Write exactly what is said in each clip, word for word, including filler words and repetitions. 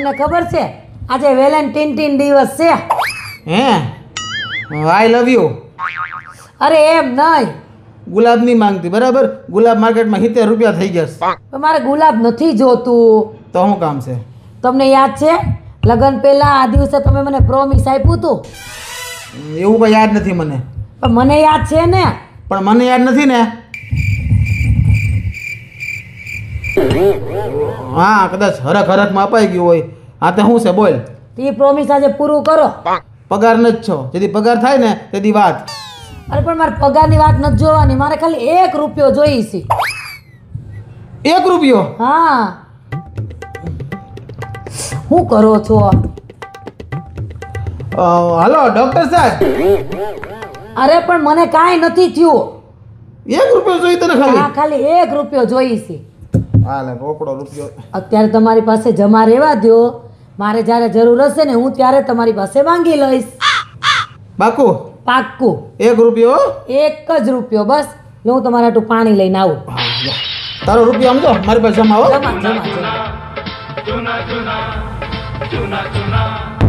તમને ખબર છે આજે વેલેન્ટાઇન દિવસ છે? હે આઈ લવ યુ. અરે એમ નહીં, ગુલાબ નહીં માંગતી બરાબર? ગુલાબ માર્કેટમાં સિત્તેર રૂપિયા થઈ ગયા. પણ મારે ગુલાબ નથી જોતું. તો શું કામ છે? તમને યાદ છે લગ્ન પહેલા આ દિવસે તમે મને પ્રોમિસ આપ્યું હતું? એવું કઈ યાદ નથી મને. પણ મને યાદ છે ને. પણ મને યાદ નથી ને. હા કદાચ હરખ હરખમાં અપાઈ ગયું હોય. હા તો શું છે બોલ. એ પ્રોમિસ આજે પૂરું કરો. પગાર નથી છો, જેથી પગાર થાય ને તેથી વાત. અરે પણ મારે પગારની વાત નથી જોવાની, મારે ખાલી એક રૂપિયો જોઈ છે. એક રૂપિયો? હા. શું કરો છો? હાલો ડોક્ટર સાહેબ. અરે પણ મને કાંઈ નથી થયું. એક રૂપિયો જોઈ તને ખાલી? હા ખાલી એક રૂપિયો જોઈ છે. હાલે રોકડો રૂપિયો. અત્યારે તમારી પાસે જમા રહેવા દો, મારે જ્યારે જરૂર હશે ને હું ત્યારે તમારી પાસે માંગી લઈશ. બાકુ? પાક્કું. એક રૂપિયો? એક જ રૂપિયો બસ. હું તમારા હાટુ પાણી લઈને આવું. તારો રૂપિયો સમજો મારી પાસે જમા હો. જમા જમા જમા.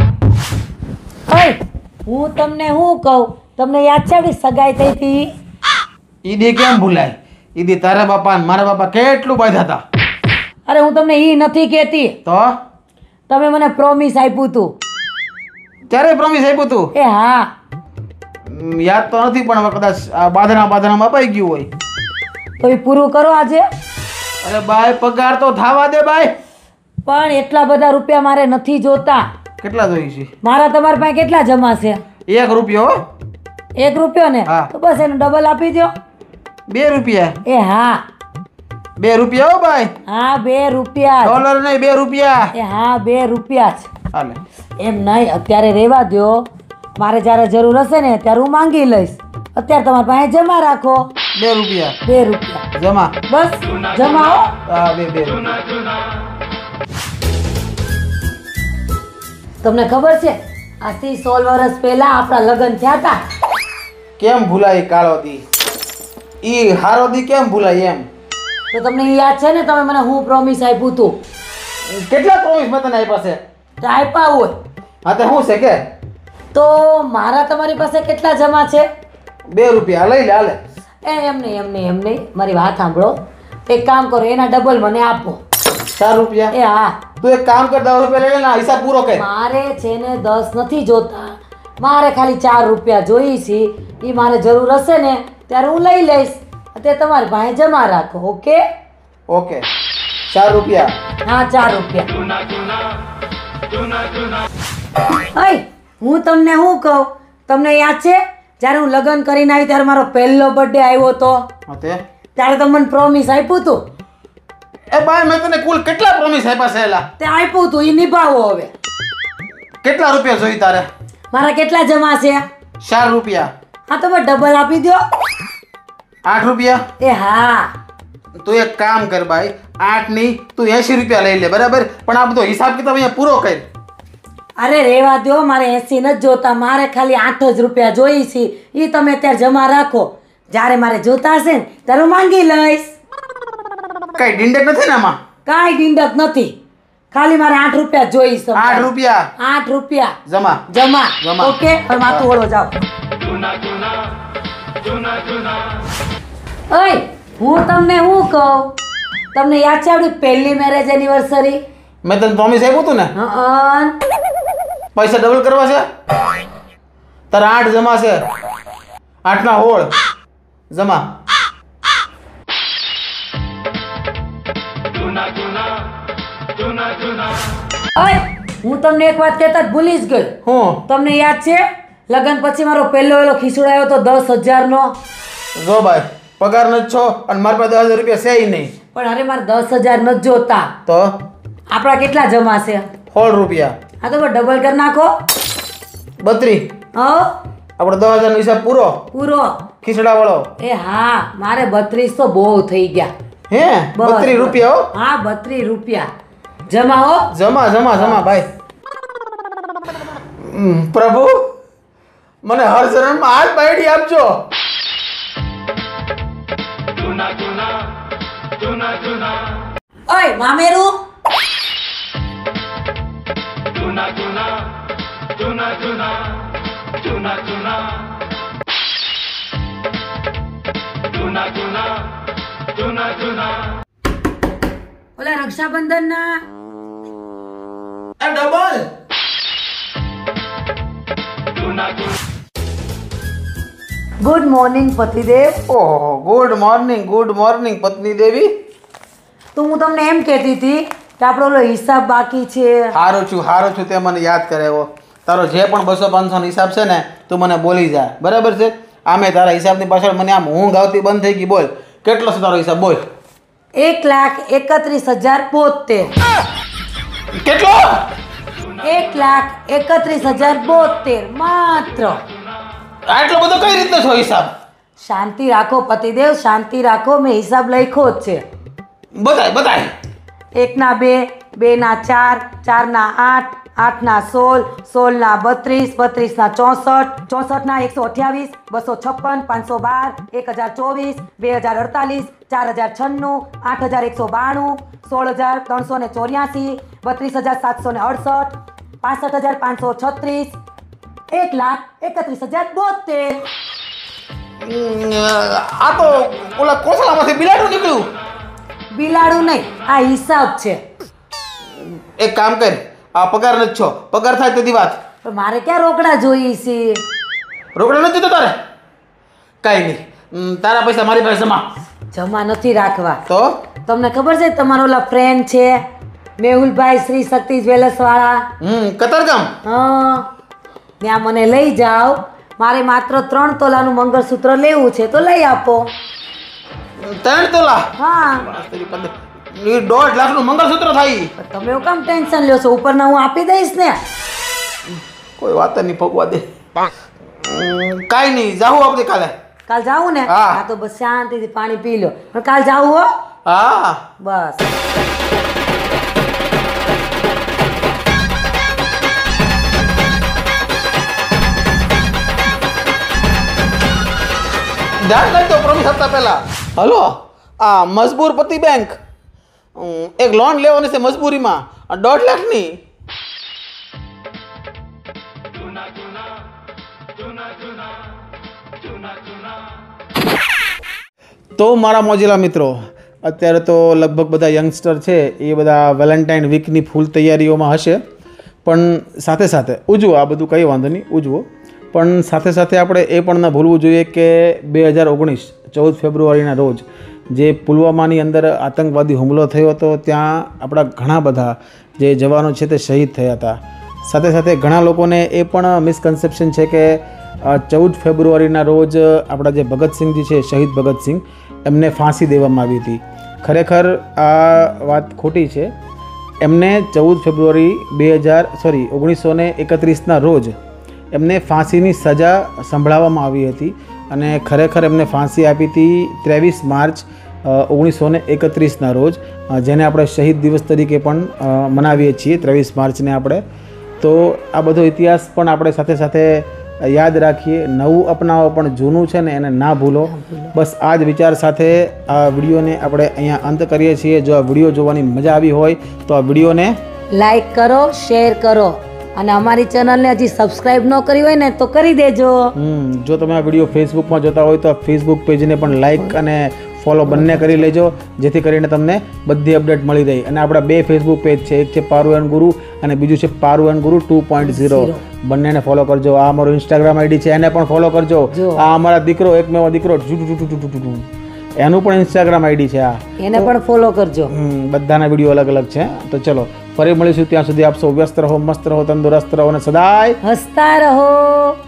હું તમને શું કહું, તમને યાદ છે આપણી સગાઈ થઈ હતી? ઈદી કેમ ભૂલાય? ઈદી તારા બાપા ને મારા બાપા કેટલું બાંધ્યા હતા. અરે હું તમને ઈ નથી કહેતી. તો તમે મને પ્રોમિસ આપ્યું હતું. ક્યારે પ્રોમિસ આપ્યું તું? એ હા. યાદ તો નથી પણ હવે કદાચ આ બાંધણા બાંધણામાં અપાઈ ગયું હોય. તો એ પૂરું કરો આજે. અરે બાય પગાર તો થાવા દે બાય. પણ એટલા બધા રૂપિયા મારે નથી જોતા. કેટલા જોઈએ છે? મારા તમારી પાસે કેટલા જમા છે? એક રૂપિયો. એક રૂપિયો ને? હા. તો બસ એનો ડબલ આપી દો. બે રૂપિયા? એ હા. બે રૂપિયા હો ભાઈ. હા બે રૂપિયા. ડોલર નહીં બે રૂપિયા. એ હા બે રૂપિયા જ. હાલે. એમ નહીં, અત્યારે રહેવા દો, મારે જ્યારે જરૂર હશે ને ત્યારે હું માંગી લઈશ. અત્યારે તમારી પાસે જમા રાખો. બે રૂપિયા? બે રૂપિયા જમા. બસ જમા હો. હા બે બે. તમને ખબર છે આજથી સોળ વર્ષ પહેલા આપણા લગ્ન થયા હતા. કેમ ભૂલાય કાળો દી? ઈ હારો દી કેમ ભૂલાય એમ? તો તમને ઈ યાદ છે ને તમે મને હું પ્રોમિસ આપ્યું હતું? કેટલા પ્રોમિસ મેં તને આપ્યા છે? તો આપ્યા હોય. હા તો શું છે કે? તો મારા તમારી પાસે કેટલા જમા છે? બે રૂપિયા લઈ લે હાલે. એ એમ નહીં એમ નહીં એમ નહીં મારી વાત સાંભળો. એક કામ કરો, એના ડબલ મને આપો. ચાર રૂપિયા? એ હા. તું એક કામ કર, દસ રૂપિયા લઈ લે, હિસાબ પૂરો કર. મારે છે ને દસ નથી જોતા, મારે ખાલી ચાર રૂપિયા જોઈ છે. એ મારે જરૂર હશે ને ત્યારે હું લઈ લઈશ. અત્યારે તમારી પાસે જમા રાખો. Okay okay. ચાર રૂપિયા? હા ચાર રૂપિયા. હઈ હું તમને શું કહું, તમને યાદ છે જ્યારે હું લગ્ન કરીને આવી ત્યારે મારો પહેલો બર્થડે આવ્યો હતો? ત્યારે તમે મને પ્રોમિસ આપ્યું હતું. એ ભાઈ મેં તને કુલ કેટલા પ્રોમિસ આપ્યા છે? એલા તે આપ્યું હતું, એ નિભાવો હવે. કેટલા રૂપિયા જોઈ તારે? મારા કેટલા જમા છે? ચાર રૂપિયા. હા તો ડબલ આપી દો. આઠ રૂપિયા? એ હા. તું એક કામ કર ભાઈ, આઠ ની તું એસી રૂપિયા લઈ લે બરાબર, પણ આ બધો હિસાબ કિતાબ અહીંયા પૂરો કર. અરે રેવા દો, મારે એસી નથી જોતા, મારે ખાલી આઠ જ રૂપિયા જોઈ છે. એ તમે અત્યારે જમા રાખો, જ્યારે મારે જોતા હશે ને ત્યારે હું માંગી લઈશ. કઈ ડિંડક નથી ને આમાં? કાંઈ ડિંડક નથી, ખાલી મારે આઠ રૂપિયા જોઈશ. આઠ રૂપિયા? આઠ રૂપિયા જમા. જમા. જમા. ઓકે હવે માથું ઓળો જાઓ. ઓય હું તમને શું કહું, તમને યાદ છે આપણી પહેલી મેરેજ એનિવર્સરી? મેં તને પ્રોમિસ આપ્યું હતું ને? હા. પૈસા ડબલ કરવા છે? તારા આઠ જમા છે. આઠ ના હોળ જમા. ઓય હું તમને એક વાત કહેતા જ ભૂલી જ ગઈ. હું? તમને યાદ છે લગ્ન પછી મારો પહેલો વેલો ખીચડો આવ્યો તો દસ હજાર નો? જો ભાઈ પગાર નથી છો અને મારી પાસે દસ હજાર રૂપિયા છે નહીં. પણ અરે મારે દસ હજાર નથી જોતા. તો આપણા કેટલા જમા છે? સોળ રૂપિયા. હા તો ડબલ કરી નાખો. બત્રીસ. હા આપણે દસ હજાર નો હિસાબ પૂરો પૂરો. ખીચડા વાળો? એ હા મારે બત્રીસ તો બહુ થઈ ગયા. હે બત્રીસ રૂપિયા હો? હા બત્રીસ રૂપિયા જમા હો. જમા જમા જમા ભાઈ. પ્રભુ મને હર જન્મમાં આ જ બાયડી આપજો. ઓય મામેરું ઓલા રક્ષાબંધન ના આ ડબલ ગુડ મોર્નિંગ પતિદેવ. ઓહો ગુડ મોર્નિંગ ગુડ મોર્નિંગ પત્ની દેવી. તો હું તમને એમ કહેતી હતી કે આપણો ઓલો હિસાબ બાકી છે. હારું છું હારું છું તે મને યાદ કરાવ્યો. તારો જે પણ બસો પાંચસો નો હિસાબ છે ને તું મને બોલી જા, બરાબર છે? આમે તારા હિસાબની પાછળ મને આમ ઊંઘ આવતી બંધ થઈ ગઈ. બોલ કેટલો છે તારો હિસાબ? બોલ. એક લાખ એકત્રીસ હજાર બોતેર. કેટલો? એક લાખ એકત્રીસ હજાર બોતેર માત્ર. આટલો બધો કઈ રીતનો છો હિસાબ? શાંતિ રાખો પતિદેવ, શાંતિ રાખો. મેં હિસાબ લખ્યો જ છે. બતાય બતાય. એકના બે, બેના ચાર, ચારના આઠ, આઠના સોળ, સોળના બત્રીસ, બત્રીસના ચોસઠ, ચોસઠના એકસો અઠ્યાવીસ, બસો છપ્પન, પાંચસો બાર, એક હજાર ચોવીસ, બે હજાર અડતાલીસ, ચાર હજાર છન્નું, આઠ હજાર એકસો બાણું, સોળ હજાર ત્રણસો ને ચોર્યાસી, બત્રીસ હજાર સાતસો ને અડસઠ, પાસઠ હજાર પાંચસો છત્રીસ, એક લાખ એકત્રીસ હજાર બોતેર. આ તો ઓલા કોસલામાંથી બિલાડું નીકળ્યું. બિલાડું નહીં, આ હિસાબ છે. એક કામ કર, આ પગાર નથી છો, પગાર થાય તેની વાત. પણ મારે ક્યાં રોકડા જોઈએ છે? રોકડા નથી તો તારે કાંઈ નહીં. તારા પૈસા મારી પાસે જમા જમા નથી રાખવા. તો તમને ખબર છે તમારો ઓલા ફ્રેન્ડ છે મેહુલભાઈ શ્રી શક્તિ જ્વેલર્સ વાળા? હમ કતારગામ. હા, ત્યાં મને લઈ જાઓ. મારે માત્ર ત્રણ તોલાનું મંગળસૂત્ર લેવું છે તો લઈ આપો. ત્રણ તોલા? હા. દોઢ લાખ નું મંગળસૂત્ર થાય. તમે એવું કામ ટેન્શન લ્યો છો? ઉપરના હું આપી દઈશ ને. કોઈ વાત નહીં, ભગવા દે. કાંઈ નહીં, જાઉં આપણે કાલે. કાલ જાવું ને? હા. હા તો બસ શાંતિથી પાણી પી લો. પણ કાલ જાવું હો. હા બસ. ધ્યાન કરજો પ્રોમિસ આપતા પહેલા. હલો, આ મજબૂર પતિ બેંક એક લોન લેવાની છે મજબૂરીમાં, દોઢ લાખની. તો મારા મોજીલા મિત્રો, અત્યારે તો લગભગ બધા યંગસ્ટર છે એ બધા વેલેન્ટાઇન વીકની ફૂલ તૈયારીઓમાં હશે. પણ સાથે સાથે ઉજવો, આ બધું કંઈ વાંધો નહીં, ઉજવો. પણ સાથે સાથે આપણે એ પણ ન ભૂલવું જોઈએ કે બે હજાર ઓગણીસ ચૌદ ફેબ્રુઆરીના રોજ જે પુલવામાની અંદર આતંકવાદી હુમલો થયો હતો, ત્યાં આપણા ઘણા બધા જે જવાનો છે તે શહીદ થયા હતા. સાથે સાથે ઘણા લોકોને એ પણ મિસકન્સેપ્શન છે કે ચૌદ ફેબ્રુઆરીના રોજ આપણા જે ભગતસિંહજી છે, શહીદ ભગતસિંહ, એમને ફાંસી દેવામાં આવી હતી. ખરેખર આ વાત ખોટી છે. એમને ચૌદ ફેબ્રુઆરી બે હજાર સોરી ઓગણીસો ને એકત્રીસના રોજ એમને ફાંસીની સજા સંભળાવવામાં આવી હતી અને ખરેખર એમને ફાંસી આપી હતી ત્રેવીસ માર્ચ ઓગણીસો ને એકત્રીસના રોજ, જેને આપણે શહીદ દિવસ તરીકે પણ મનાવીએ છીએ, ત્રેવીસ માર્ચને આપણે. તો આ બધો ઇતિહાસ પણ આપણે સાથે સાથે યાદ રાખીએ. નવું અપનાવો પણ જૂનું છે ને એને ના ભૂલો. બસ આ જ વિચાર સાથે આ વિડીયોને આપણે અહીંયા અંત કરીએ છીએ. જો આ વિડીયો જોવાની મજા આવી હોય તો આ વિડીયોને લાઈક કરો, શેર કરો અને અમારી ચેનલને હજી સબસ્ક્રાઇબ ન કરી હોય ને તો કરી દેજો. હમ જો તમે આ વિડીયો ફેસબુકમાં જોતા હોય તો આ ફેસબુક પેજને પણ લાઈક અને ફોલો બંને કરી લેજો, જેથી કરીને તમને બધી અપડેટ મળી રહે. અને આપણા બે ફેસબુક પેજ છે, એક છે પારુ એન્ડ ગુરુ અને બીજું છે Paru and Guru two point zero. બંનેને ફોલો કરજો. આ અમારો ઇન્સ્ટાગ્રામ આઈડી છે, એને પણ ફોલો કરજો. આ અમારા દીકરો એકમેવો દીકરો એનું પણ ઇન્સ્ટાગ્રામ આઈડી છે, આ એને પણ ફોલો કરજો. બધાના વિડીયો અલગ અલગ છે. તો ચલો ફરી મળીશું, ત્યાં સુધી આપ સૌ વ્યસ્ત રહો, મસ્ત રહો, તંદુરસ્ત રહો અને સદાય હસતા રહો.